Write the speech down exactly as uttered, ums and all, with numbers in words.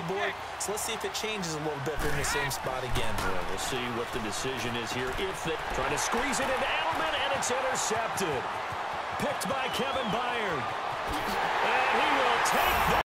board. So let's see if it changes a little bit from the same spot again. Well, we'll see what the decision is here. If they try to squeeze it into Edelman, and it's intercepted. Picked by Kevin Byard. And he will take that.